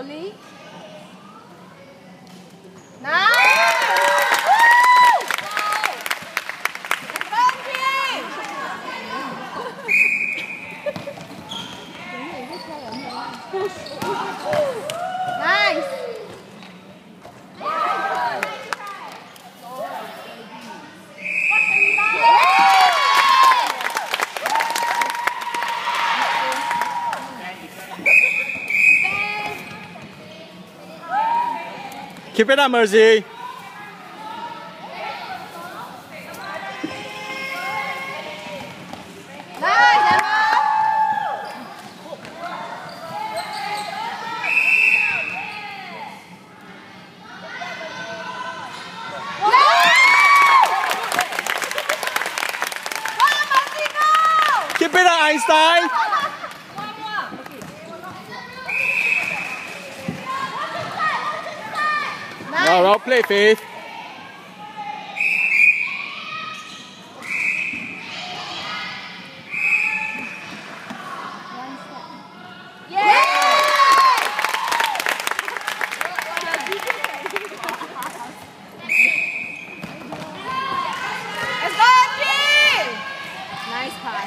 slowly. Nice! Nice! Keep it up, Mercy. Keep it up, Einstein. No, well played, Faith. Nice pass.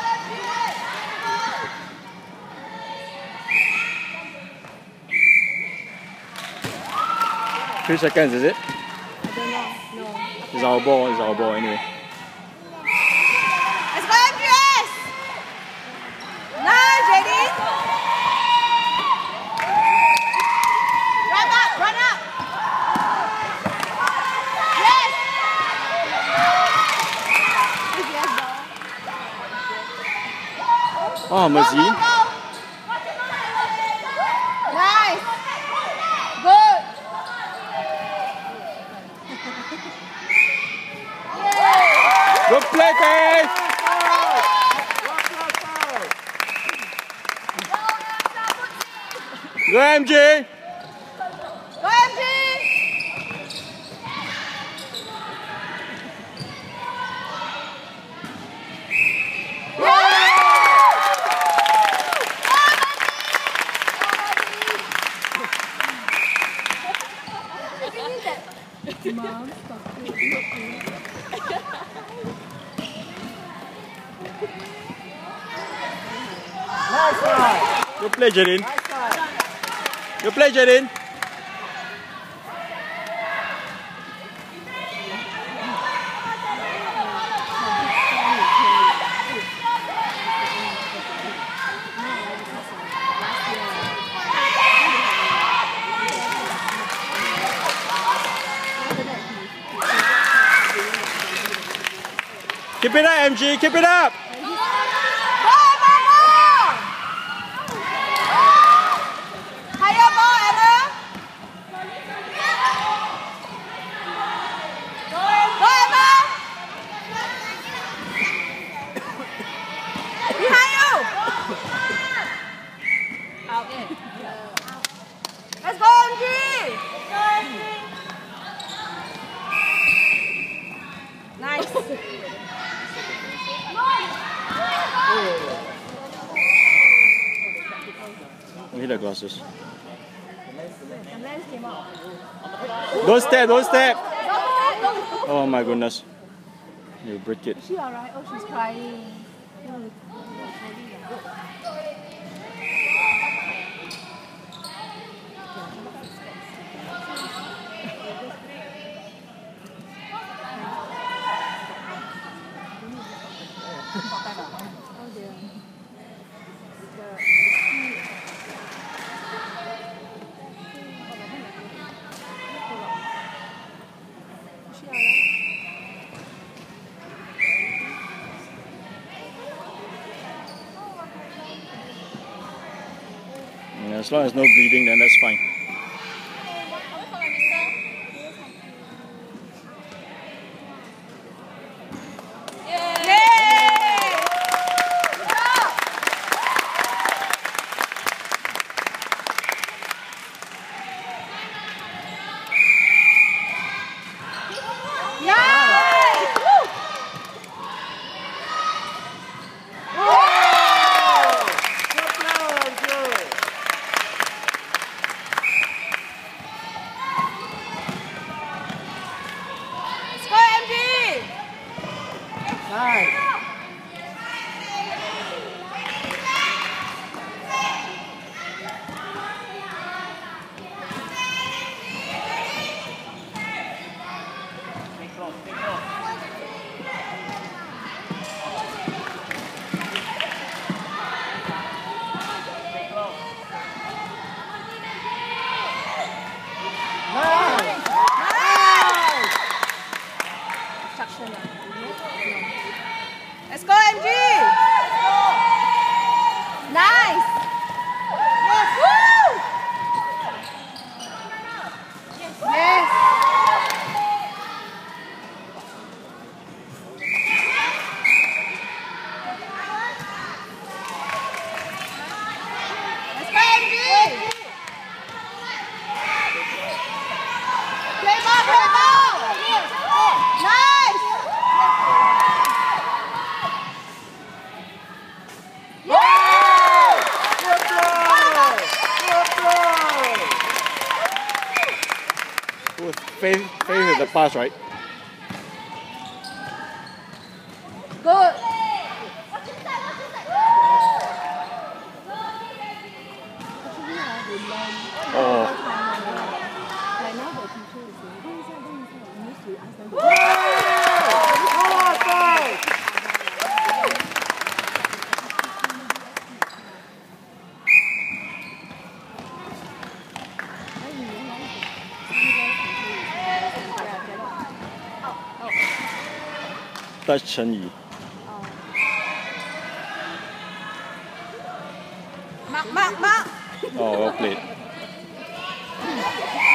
3 seconds, is it? I don't know. No. It's our ball. It's our ball anyway. Let's go, Andreas! Nice, Jenny! Run up, run up! Yes! Oh, Mercy. Go, go, go. Nice! Good! Good play, Faith. Go, MG. Go, MG! Mom, stop. Nice one. Good play, Jadin. Nice one. Good play, Jadin. Keep it up, MG. Keep it up. Let's go, MG! Nice. Hit the glasses. The lens came out. Don't step, don't step. Oh my goodness. You break it. Is she alright? Oh, she's crying. As long as no bleeding, then that's fine. Nice. Suction. Let's go, MG. Nice. Yes. Woo. Yes. Let's go, MG. Play ball, play ball. Nice. Favor the pass, right? Good. Oh. Right now the teacher is saying, "Go inside, go inside." You need to ask them. Touch Chen Yi. Mark. Oh, well played.